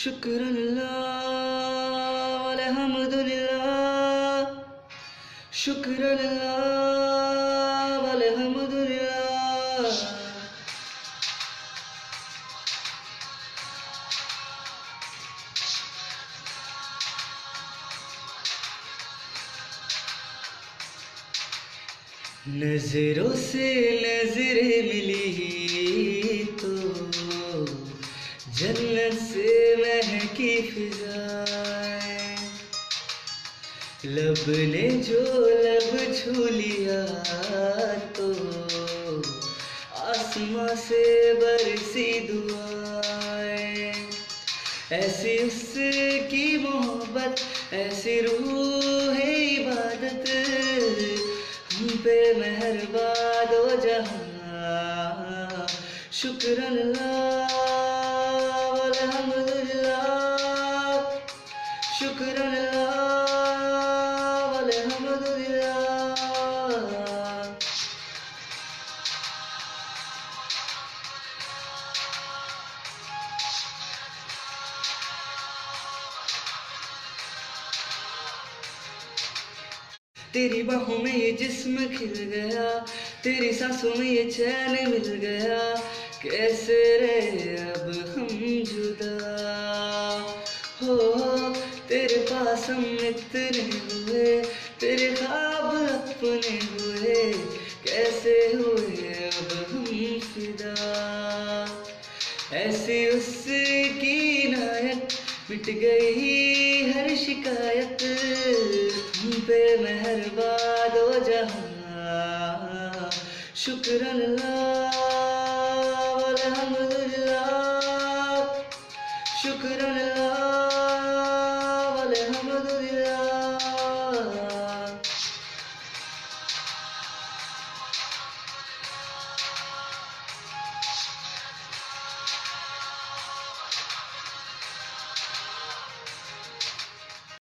शुक्रल्लाह वल्हम्दुलिल्लाह, शुक्रल्लाह वल्हम्दुलिल्लाह। नजरों से नजरें मिली तो जन्नत से महकी फिजाएं, लब ने जो लब छू लिया तो आसमां से बरसी दुआएं। ऐसी उसकी मोहब्बत, ऐसी रूह इबादत, हम पे मेहरबान दो जहां। शुक्रल्लाह वल्हम्दुलिल्लाह, शुक्रल्लाह वल्हम्दुलिल्लाह। तेरी बाहों में ये जिस्म खिल गया, तेरी सांसों में ये चैन मिल गया। कैसे रहे अब हम जुदा हो, तेरे पास हम इतने हुए, तेरे ख्वाब अपने हुए। कैसे हुए अब हम फिदा, ऐसी उसकी इनायत, मिट गई हर शिकायत। हम पे मेहरबान दो जहां। शुक्रल्लाह